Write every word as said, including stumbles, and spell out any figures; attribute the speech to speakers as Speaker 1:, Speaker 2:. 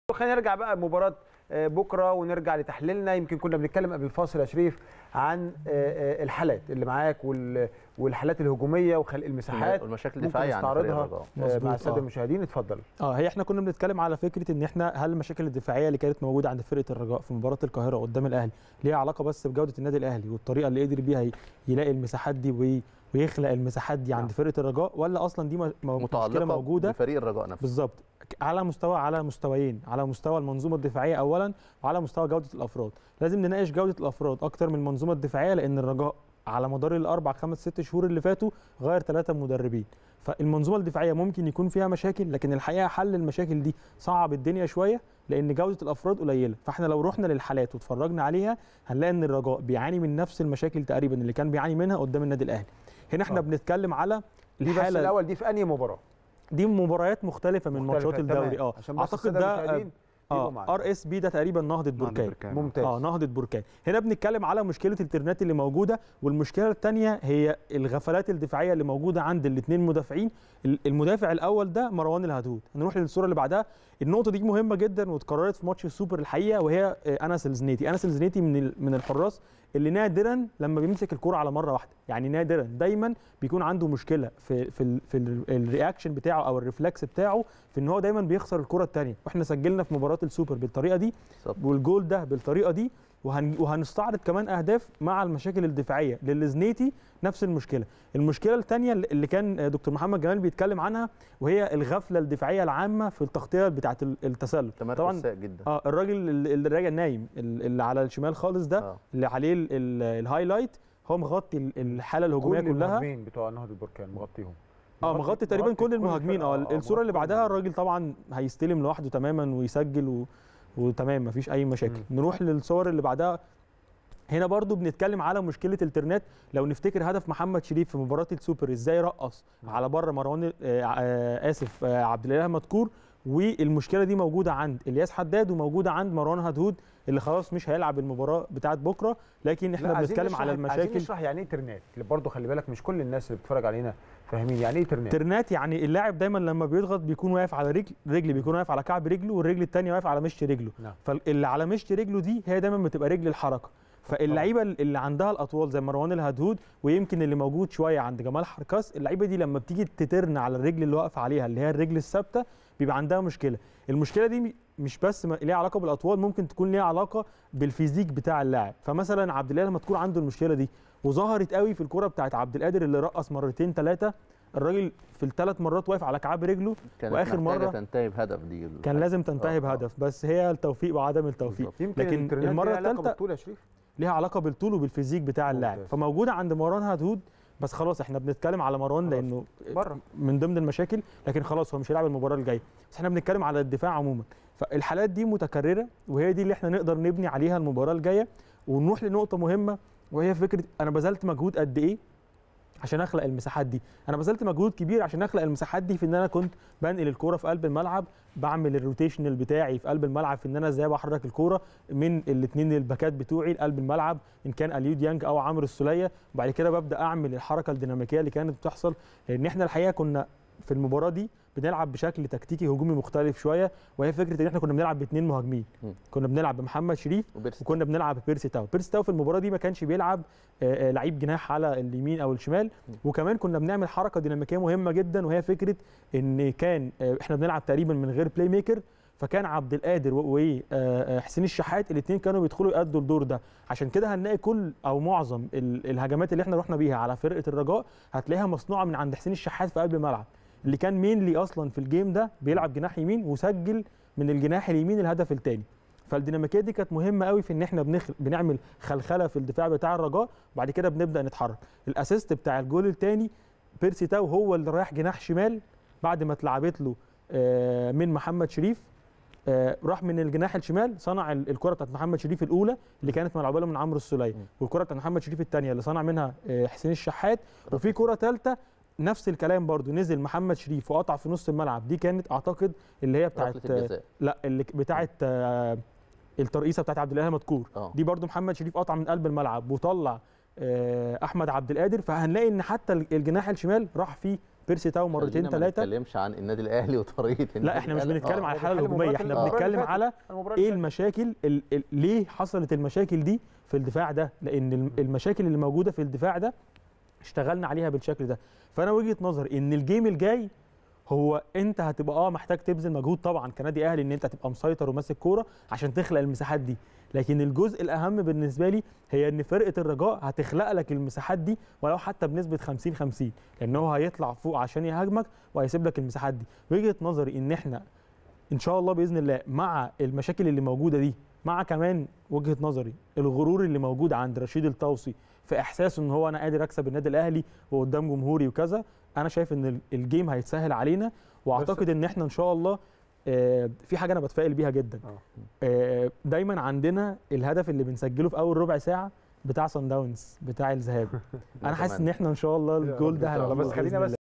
Speaker 1: خلينا نرجع بقى لمباراه بكره ونرجع لتحليلنا. يمكن كنا بنتكلم قبل الفاصل يا شريف عن الحالات اللي معاك والحالات الهجوميه وخلق المساحات
Speaker 2: والمشاكل الدفاعيه عند فريق الرجاء
Speaker 1: مع الساده المشاهدين. اتفضل.
Speaker 3: اه هي احنا كنا بنتكلم على فكره ان احنا هل المشاكل الدفاعيه اللي كانت موجوده عند فرقه الرجاء في مباراه القاهره قدام الاهلي ليها علاقه بس بجوده النادي الاهلي والطريقه اللي قدر بيها يلاقي المساحات دي ويخلق المساحات دي عند فرقه الرجاء، ولا اصلا دي مشكله موجوده
Speaker 2: بفريق الرجاء نفسه؟
Speaker 3: بالظبط، على مستوى على مستويين، على مستوى المنظومه الدفاعيه اولا وعلى مستوى جوده الافراد. لازم نناقش جوده الافراد اكتر من المنظومه الدفاعيه، لان الرجاء على مدار الاربع خمس ست شهور اللي فاتوا غير ثلاثه مدربين، فالمنظومه الدفاعيه ممكن يكون فيها مشاكل، لكن الحقيقه حل المشاكل دي صعب الدنيا شويه لان جوده الافراد قليله. فاحنا لو رحنا للحالات واتفرجنا عليها هنلاقي ان الرجاء بيعاني من نفس المشاكل تقريبا اللي كان بيعاني منها قدام النادي الاهلي. هنا احنا أوه. بنتكلم على
Speaker 1: الحاله دي بس الاول دي في انهي مباراه؟
Speaker 3: دي مباريات مختلفه من ماتشات الدوري. اه اعتقد ده اه ار اس بي ده تقريبا نهضه بركان.
Speaker 1: ممتاز.
Speaker 3: اه نهضه بركان. هنا بنتكلم على مشكله الترنات اللي موجوده، والمشكله الثانيه هي الغفلات الدفاعيه اللي موجوده عند الاثنين مدافعين. المدافع الاول ده مروان الهدهود. نروح للصوره اللي بعدها. النقطه دي مهمه جدا واتكررت في ماتش السوبر الحقيقه، وهي انس الزنيتي. انس الزنيتي من من الحراس اللي نادرا لما بيمسك الكرة على مره واحده، يعني نادرا، دايما بيكون عنده مشكله في في ال في الرياكشن بتاعه او الريفلكس بتاعه في ان هو دايما بيخسر الكرة الثانيه، واحنا سجلنا في مباراه السوبر بالطريقه دي صب. والجول ده بالطريقه دي، وهن وهنستعرض كمان اهداف مع المشاكل الدفاعيه للزنيتي نفس المشكله. المشكله الثانيه اللي كان دكتور محمد جمال بيتكلم عنها وهي الغفله الدفاعيه العامه في التغطيه بتاعه التسلل.
Speaker 2: طبعا جدا.
Speaker 3: اه الراجل اللي راجع نايم اللي على الشمال خالص ده آه. اللي عليه الهايلايت هو مغطي الحاله الهجوميه كلها.
Speaker 1: المهاجمين بتوع نهضه بركان مغطيهم.
Speaker 3: اه مغطي تقريبا كل المهاجمين. اه الصوره اللي بعدها الراجل طبعا هيستلم لوحده تماما ويسجل و... وتمام مفيش اي مشاكل. م. نروح للصور اللي بعدها. هنا برضو بنتكلم على مشكله الترنات. لو نفتكر هدف محمد شريف في مباراه السوبر ازاي رقص على بره مروان آه آه اسف آه عبد الاله مذكور، والمشكله دي موجوده عند الياس حداد وموجوده عند مروان هدهود اللي خلاص مش هيلعب المباراه بتاعه بكره. لكن احنا بنتكلم على المشاكل.
Speaker 1: عايزين نشرح يعني ايه ترنات برضو، خلي بالك مش كل الناس اللي بتتفرج علينا فاهمين يعني ايه ترنات.
Speaker 3: ترنات يعني اللاعب دايما لما بيضغط بيكون واقف على رجل رجل بيكون واقف على كعب رجله، والرجل الثانيه واقف على مشط رجله. نعم. فاللي على مشط رجله دي هي دايما بتبقى رجل الحركه. فاللعيبه اللي عندها الاطوال زي مروان الهدهود ويمكن اللي موجود شويه عند جمال حركاس، اللعيبه دي لما بتيجي تترن على الرجل اللي واقفه عليها اللي هي الرجل الثابته بيبقى عندها مشكله. المشكله دي مش بس ليها علاقه بالاطوال، ممكن تكون ليها علاقه بالفيزيك بتاع اللاعب. فمثلا عبد الله لما تكون عنده المشكله دي وظهرت قوي في الكره بتاعت عبد القادر اللي رقص مرتين ثلاثه، الراجل في الثلاث مرات واقف على كعاب رجله، واخر مره
Speaker 2: تنتهي بهدف دي
Speaker 3: كان لازم تنتهي آه بهدف، بس هي التوفيق وعدم التوفيق.
Speaker 1: لكن المره الثالثه
Speaker 3: ليها علاقه بالطول وبالفيزيك بتاع اللاعب، فموجوده عند مروان هدهود. بس خلاص احنا بنتكلم على مروان لانه
Speaker 1: بره
Speaker 3: من ضمن المشاكل، لكن خلاص هو مش هيلعب المباراه الجايه. بس احنا بنتكلم على الدفاع عموما، فالحالات دي متكرره وهي دي اللي احنا نقدر نبني عليها المباراه الجايه. ونروح لنقطه مهمه وهي فكره انا بذلت مجهود قد ايه عشان اخلق المساحات دي. انا بذلت مجهود كبير عشان اخلق المساحات دي في ان انا كنت بنقل الكوره في قلب الملعب، بعمل الروتيشنال بتاعي في قلب الملعب في ان انا ازاي بحرك الكوره من الاثنين الباكات بتوعي لقلب الملعب ان كان اليو ديانج او عمرو السوليه، وبعد كده ببدا اعمل الحركه الديناميكيه اللي كانت بتحصل. لان احنا الحقيقه كنا في المباراه دي بنلعب بشكل تكتيكي هجومي مختلف شويه، وهي فكره ان احنا كنا بنلعب باثنين مهاجمين. م. كنا بنلعب بمحمد شريف وكنا بنلعب ببيرسي تاو. بيرسي تاو في المباراه دي ما كانش بيلعب لعيب جناح على اليمين او الشمال. م. وكمان كنا بنعمل حركه ديناميكيه مهمه جدا، وهي فكره ان كان احنا بنلعب تقريبا من غير بلاي ميكر، فكان عبد القادر وحسين الشحات الاثنين كانوا بيدخلوا يأدوا الدور ده. عشان كده هنلاقي كل او معظم الهجمات اللي احنا رحنا بيها على فرقه الرجاء هتلاقيها مصنوعه من عند حسين الشحات في قلب الملعب، اللي كان مينلي اصلا في الجيم ده بيلعب جناح يمين وسجل من الجناح اليمين الهدف الثاني. فالديناميكيه دي كانت مهمه قوي في ان احنا بنخل... بنعمل خلخله في الدفاع بتاع الرجاء، وبعد كده بنبدا نتحرك. الاسيست بتاع الجول الثاني بيرسي تاو هو اللي رايح جناح شمال بعد ما اتلعبت له من محمد شريف، راح من الجناح الشمال صنع الكره بتاعت محمد شريف الاولى اللي كانت ملعوبه له من عمرو السوليه، والكره بتاعت محمد شريف الثانيه اللي صنع منها حسين الشحات، وفي كره ثالثه نفس الكلام برضو نزل محمد شريف وقطع في نص الملعب. دي كانت اعتقد اللي هي بتاعت لا اللي بتاعت آه الترقيصه بتاعت عبد الاله مذكور. أوه. دي برضو محمد شريف قطع من قلب الملعب وطلع آه احمد عبد القادر. فهنلاقي ان حتى الجناح الشمال راح فيه بيرسي تاو مرتين ثلاثه.
Speaker 2: ما نتكلمش عن النادي الاهلي وطريقه
Speaker 3: لا احنا مش بنتكلم على الحاله الهجوميه، احنا بنتكلم على ايه المشاكل ال ال ليه حصلت المشاكل دي في الدفاع ده، لان المشاكل اللي موجوده في الدفاع ده اشتغلنا عليها بالشكل ده. فانا وجهه نظري ان الجيم الجاي هو انت هتبقى اه محتاج تبذل مجهود طبعا كنادي اهلي ان انت تبقى مسيطر وماسك كوره عشان تخلق المساحات دي، لكن الجزء الاهم بالنسبه لي هي ان فرقه الرجاء هتخلق لك المساحات دي ولو حتى بنسبه خمسين خمسين، لان هو هيطلع فوق عشان يهاجمك وهيسيب لك المساحات دي. وجهه نظري ان احنا ان شاء الله باذن الله مع المشاكل اللي موجوده دي، مع كمان وجهه نظري الغرور اللي موجود عند رشيد الطوسي في احساسه ان هو انا قادر اكسب النادي الاهلي وقدام جمهوري وكذا، انا شايف ان الجيم هيتسهل علينا. واعتقد ان احنا ان شاء الله آه في حاجه انا بتفائل بيها جدا. آه دايما عندنا الهدف اللي بنسجله في اول ربع ساعه بتاع صن داونز بتاع الذهاب. انا حاسس ان احنا ان شاء الله الجول ده
Speaker 1: بس خلينا بس